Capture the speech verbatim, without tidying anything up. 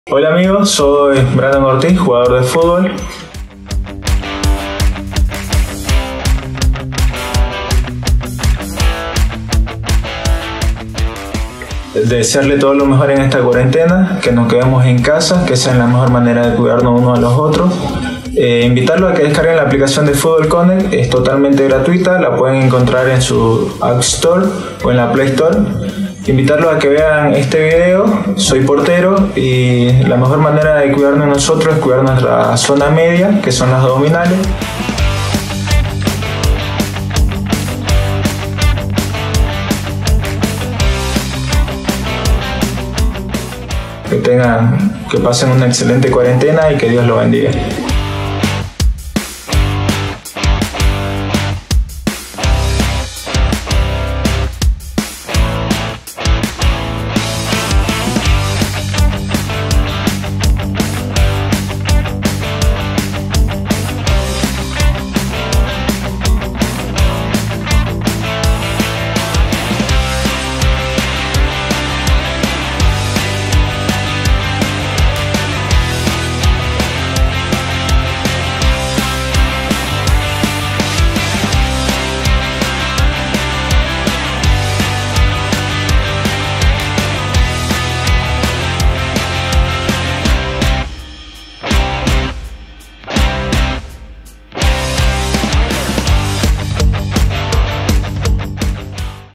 Hola amigos, soy Brandon Ortiz, jugador de fútbol. Desearle todo lo mejor en esta cuarentena, que nos quedemos en casa, que sea la mejor manera de cuidarnos unos a los otros. Eh, invitarlos a que descarguen la aplicación de Fútbol Connect, es totalmente gratuita, la pueden encontrar en su App Store o en la Play Store. Invitarlos a que vean este video. Soy portero y la mejor manera de cuidarnos nosotros es cuidar nuestra zona media, que son las abdominales. Que tengan, que pasen una excelente cuarentena y que Dios los bendiga.